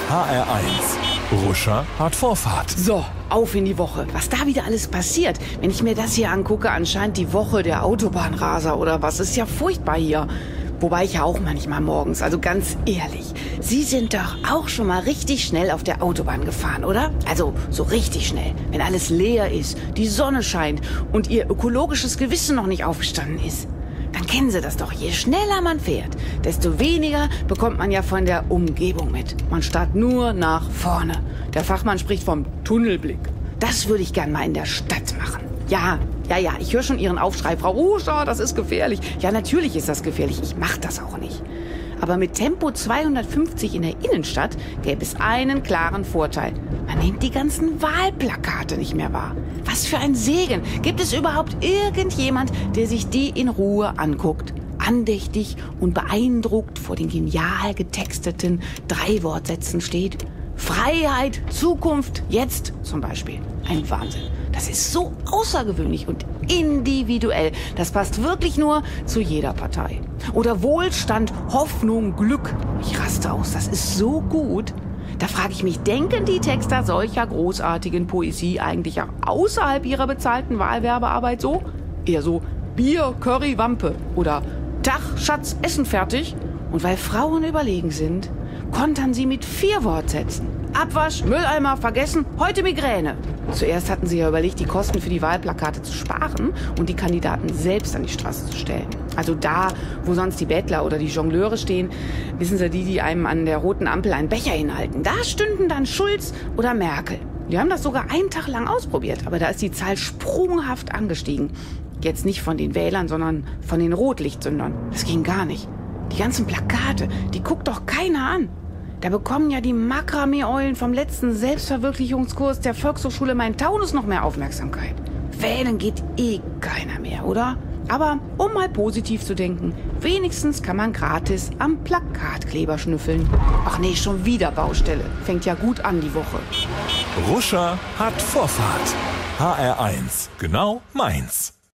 HR1. Ruscher hat Vorfahrt. So, auf in die Woche. Was da wieder alles passiert. Wenn ich mir das hier angucke, anscheinend die Woche der Autobahnraser oder was. Ist ja furchtbar hier. Wobei ich ja auch manchmal morgens, also ganz ehrlich, Sie sind doch auch schon mal richtig schnell auf der Autobahn gefahren, oder? Also so richtig schnell, wenn alles leer ist, die Sonne scheint und Ihr ökologisches Gewissen noch nicht aufgestanden ist. Dann kennen Sie das doch. Je schneller man fährt, desto weniger bekommt man ja von der Umgebung mit. Man starrt nur nach vorne. Der Fachmann spricht vom Tunnelblick. Das würde ich gern mal in der Stadt machen. Ja, ich höre schon Ihren Aufschrei, Frau Ruscher, das ist gefährlich. Ja, natürlich ist das gefährlich. Ich mache das auch nicht. Aber mit Tempo 250 in der Innenstadt gäbe es einen klaren Vorteil. Man nimmt die ganzen Wahlplakate nicht mehr wahr. Was für ein Segen. Gibt es überhaupt irgendjemand, der sich die in Ruhe anguckt? Andächtig und beeindruckt vor den genial getexteten 3 Wortsätzen steht? Freiheit, Zukunft, jetzt zum Beispiel. Ein Wahnsinn. Das ist so außergewöhnlich und individuell. Das passt wirklich nur zu jeder Partei. Oder Wohlstand, Hoffnung, Glück. Ich raste aus, das ist so gut. Da frage ich mich, denken die Texter solcher großartigen Poesie eigentlich auch außerhalb ihrer bezahlten Wahlwerbearbeit so? Eher so Bier, Curry, Wampe oder Tag, Schatz, Essen fertig? Und weil Frauen überlegen sind, kontern sie mit 4 Wortsätzen. Abwasch, Mülleimer, vergessen, heute Migräne. Zuerst hatten sie ja überlegt, die Kosten für die Wahlplakate zu sparen und die Kandidaten selbst an die Straße zu stellen. Also da, wo sonst die Bettler oder die Jongleure stehen, wissen Sie, die einem an der roten Ampel einen Becher hinhalten. Da stünden dann Schulz oder Merkel. Die haben das sogar einen Tag lang ausprobiert, aber da ist die Zahl sprunghaft angestiegen. Jetzt nicht von den Wählern, sondern von den Rotlichtsündern. Das ging gar nicht. Die ganzen Plakate, die guckt doch keiner an. Da bekommen ja die Makramee-Eulen vom letzten Selbstverwirklichungskurs der Volkshochschule Main-Taunus noch mehr Aufmerksamkeit. Wählen geht eh keiner mehr, oder? Aber um mal positiv zu denken, wenigstens kann man gratis am Plakatkleber schnüffeln. Ach nee, schon wieder Baustelle. Fängt ja gut an die Woche. Ruscher hat Vorfahrt. HR1. Genau meins.